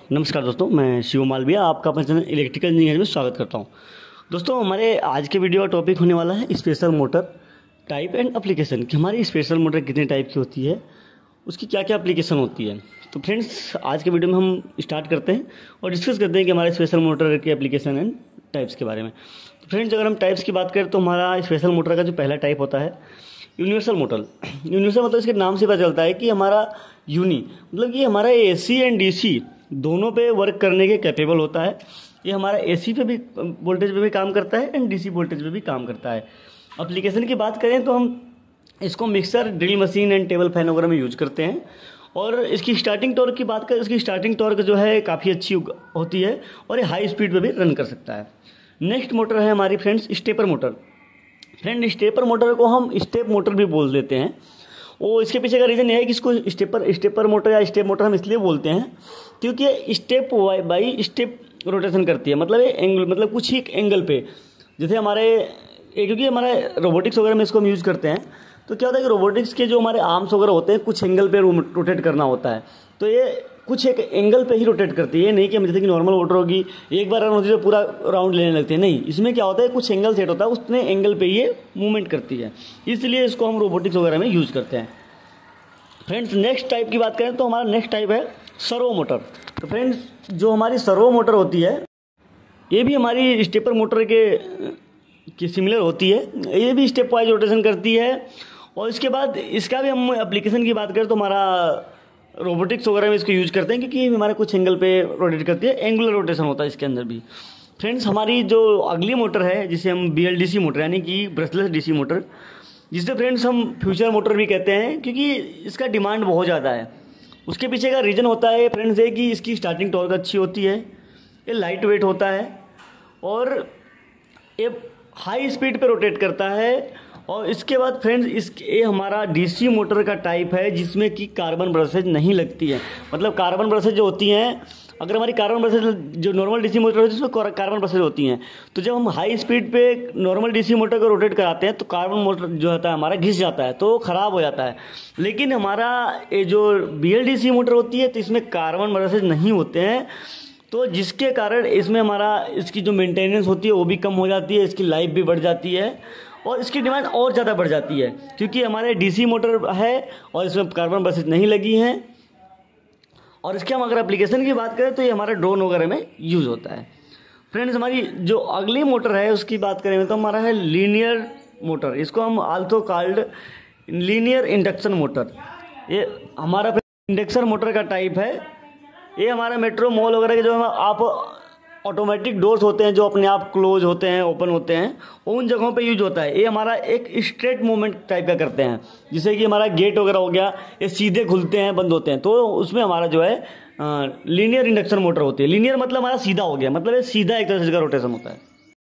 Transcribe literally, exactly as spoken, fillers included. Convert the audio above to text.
नमस्कार दोस्तों, मैं शिव मालविया आपका अपने चैनल इलेक्ट्रिकल इंजीनियर में स्वागत करता हूं। दोस्तों, हमारे आज के वीडियो का टॉपिक होने वाला है special motor type and application कि हमारी स्पेशल मोटर कितने टाइप की होती है, उसकी क्या क्या एप्लीकेशन होती है। तो फ्रेंड्स, आज के वीडियो में हम स्टार्ट करते हैं और डिस्कस करते हैं कि हमारे स्पेशल मोटर के एप्लीकेशन एंड टाइप्स के बारे में। तो फ्रेंड्स, अगर हम टाइप्स की बात करें तो हमारा स्पेशल मोटर का जो पहला टाइप होता है यूनिवर्सल मोटर। यूनिवर्सल मतलब इसके नाम से पता चलता है कि हमारा यूनी मतलब कि हमारा एसी एंड डीसी दोनों पे वर्क करने के कैपेबल होता है। ये हमारा एसी पे भी वोल्टेज पे भी काम करता है एंड डीसी वोल्टेज पे भी काम करता है। एप्लीकेशन की बात करें तो हम इसको mixer, drill machine and table fan वगैरह में यूज करते हैं। और इसकी स्टार्टिंग टॉर्क की बात करें, इसकी स्टार्टिंग टॉर्क जो है काफ़ी अच्छी होती है और ये हाई स्पीड पे भी रन कर सकता है। नेक्स्ट मोटर है हमारी friends stepper motor. Friend, stepper motor को हम स्टेप मोटर भी बोल देते हैं। वो इसके पीछे का रीज़न ये है कि इसको स्टेपर स्टेपर मोटर या स्टेप मोटर हम इसलिए बोलते हैं क्योंकि ये स्टेप बाई स्टेप रोटेशन करती है। मतलब ये एंगल मतलब कुछ ही एंगल पे, जैसे हमारे क्योंकि हमारे रोबोटिक्स वगैरह में इसको हम यूज़ करते हैं, तो क्या होता है कि रोबोटिक्स के जो हमारे आर्म्स वगैरह होते हैं कुछ एंगल पे रोटेट करना होता है, तो ये कुछ एक एंगल पे ही रोटेट करती है। ये नहीं कि जैसे कि नॉर्मल मोटर होगी एक बार रन होती है तो पूरा राउंड लेने लगती है, नहीं। इसमें क्या होता है, कुछ एंगल सेट होता है, उतने एंगल पे ये मूवमेंट करती है, इसलिए इसको हम रोबोटिक्स वगैरह में यूज़ करते हैं। फ्रेंड्स, नेक्स्ट टाइप की बात करें तो हमारा नेक्स्ट टाइप है सर्वो मोटर। तो फ्रेंड्स, जो हमारी सर्वो मोटर होती है ये भी हमारी स्टेपर मोटर के की सिमिलर होती है। ये भी स्टेप वाइज रोटेशन करती है। और इसके बाद इसका भी हम एप्लीकेशन की बात करें तो हमारा रोबोटिक्स वगैरह में इसको यूज करते हैं क्योंकि हमारे कुछ एंगल पे रोटेट करती है, एंगुलर रोटेशन होता है इसके अंदर भी। फ्रेंड्स, हमारी जो अगली मोटर है जिसे हम B L D C motor यानी कि ब्रशलेस डी सी मोटर, जिसे फ्रेंड्स हम फ्यूचर मोटर भी कहते हैं क्योंकि इसका डिमांड बहुत ज़्यादा है। उसके पीछे का रीज़न होता है फ्रेंड्स ये कि इसकी स्टार्टिंग टॉर्क अच्छी होती है, ये लाइट वेट होता है और ये हाई स्पीड पे रोटेट करता है। और इसके बाद फ्रेंड्स, इस ये हमारा डीसी मोटर का टाइप है जिसमें कि कार्बन ब्रशेज नहीं लगती है। मतलब कार्बन ब्रशेज जो होती हैं, अगर हमारी कार्बन ब्रशेज जो नॉर्मल डीसी मोटर होती है उसमें कार्बन ब्रशेज होती हैं, तो जब हम हाई स्पीड पे नॉर्मल डीसी मोटर को रोटेट कराते हैं तो कार्बन मोटर जो होता है हमारा घिस जाता है, तो ख़राब हो जाता है। लेकिन हमारा ये जो B L D C motor होती है तो इसमें कार्बन ब्रशेज नहीं होते हैं, तो जिसके कारण इसमें हमारा इसकी जो मेंटेनेंस होती है वो भी कम हो जाती है, इसकी लाइफ भी बढ़ जाती है और इसकी डिमांड और ज़्यादा बढ़ जाती है क्योंकि हमारे डीसी मोटर है और इसमें कार्बन ब्रशेज नहीं लगी हैं। और इसके हम अगर एप्लीकेशन की बात करें तो ये हमारे ड्रोन वगैरह में यूज़ होता है। फ्रेंड्स, हमारी जो अगली मोटर है उसकी बात करें तो हमारा है लीनियर मोटर। इसको हम also called linear induction motor. ये हमारा इंडक्शन मोटर का टाइप है। ये हमारा मेट्रो मॉल वगैरह के जो आप ऑटोमेटिक डोर्स होते हैं जो अपने आप क्लोज होते हैं, ओपन होते हैं, उन जगहों पे यूज होता है। ये हमारा एक स्ट्रेट मूवमेंट टाइप का करते हैं, जैसे कि हमारा गेट वगैरह हो गया, ये सीधे खुलते हैं बंद होते हैं, तो उसमें हमारा जो है लीनियर इंडक्शन मोटर होती है। लीनियर मतलब हमारा सीधा हो गया, मतलब ये सीधा एक तरह से इसका रोटेशन होता है।